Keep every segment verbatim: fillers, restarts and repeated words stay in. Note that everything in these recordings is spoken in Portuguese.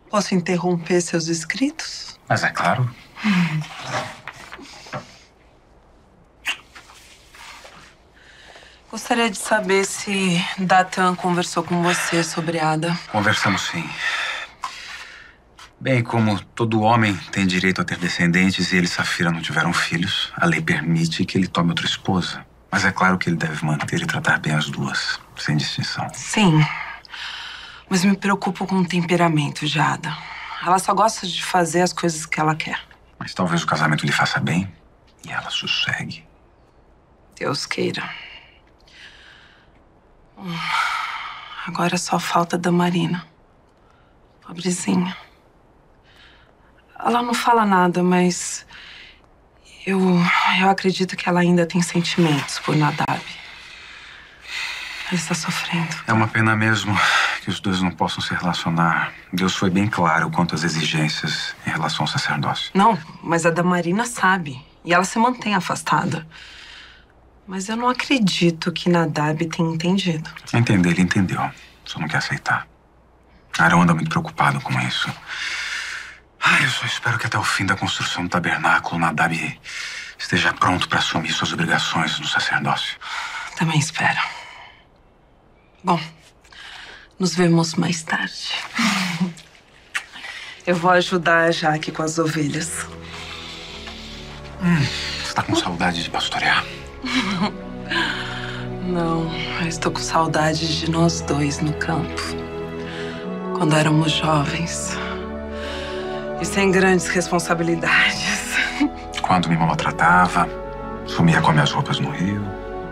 Posso interromper seus escritos? Mas é claro. Hum. Gostaria de saber se Datan conversou com você sobre Ada. Conversamos sim. Bem, como todo homem tem direito a ter descendentes e ele e Safira não tiveram filhos, a lei permite que ele tome outra esposa. Mas é claro que ele deve manter e tratar bem as duas, sem distinção. Sim, mas me preocupo com o temperamento de Ada. Ela só gosta de fazer as coisas que ela quer. Mas talvez o casamento lhe faça bem e ela sossegue. Deus queira. Agora só falta da Marina. Pobrezinha. Ela não fala nada, mas eu, eu acredito que ela ainda tem sentimentos por Nadab. Ela está sofrendo. É uma pena mesmo que os dois não possam se relacionar. Deus foi bem claro quanto às exigências em relação ao sacerdócio. Não, mas a da Marina sabe. E ela se mantém afastada. Mas eu não acredito que Nadab tenha entendido. Entender, ele entendeu. Só não quer aceitar. Arão anda muito preocupado com isso. Ai, eu só espero que até o fim da construção do tabernáculo, Nadab esteja pronto para assumir suas obrigações no sacerdócio. Também espero. Bom, nos vemos mais tarde. Eu vou ajudar a Jaque com as ovelhas. Hum, você tá com saudade de pastorear? Não, eu estou com saudade de nós dois no campo. Quando éramos jovens. E sem grandes responsabilidades. Quando me maltratava, sumia com minhas roupas no rio.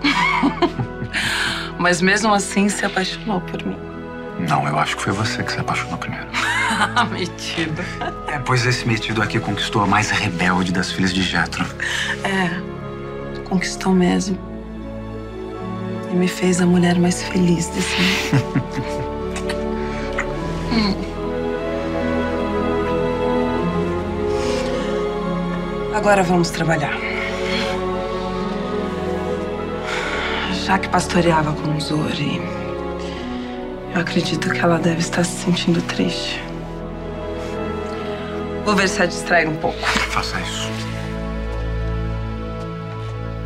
Mas mesmo assim se apaixonou por mim. Não, eu acho que foi você que se apaixonou primeiro. Metido. É, pois esse metido aqui conquistou a mais rebelde das filhas de Jetro. É. Conquistou mesmo. E me fez a mulher mais feliz desse mundo. hum. Agora vamos trabalhar. Já que pastoreava com Zori, eu acredito que ela deve estar se sentindo triste. Vou ver se a distrai um pouco. Faça isso.